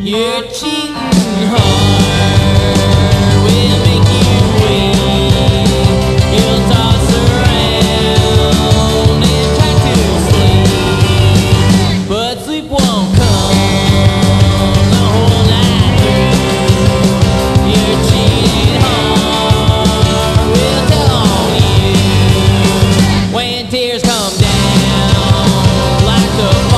Your cheating heart will make you weak. You'll toss around and try to sleep, but sleep won't come the whole night through. Your cheating heart will tell on you when tears come down like the